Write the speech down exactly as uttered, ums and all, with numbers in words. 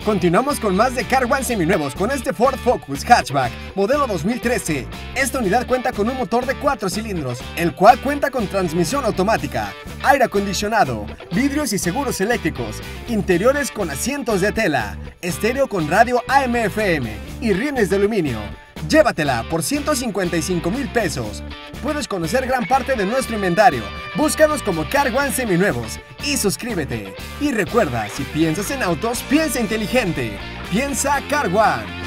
Continuamos con más de Car One seminuevos con este Ford Focus Hatchback, modelo dos mil trece. Esta unidad cuenta con un motor de cuatro cilindros, el cual cuenta con transmisión automática, aire acondicionado, vidrios y seguros eléctricos, interiores con asientos de tela, estéreo con radio A M F M y rines de aluminio. Llévatela por ciento cincuenta y cinco mil pesos. Puedes conocer gran parte de nuestro inventario. Búscanos como Car One Seminuevos y suscríbete. Y recuerda, si piensas en autos, piensa inteligente. Piensa Car One.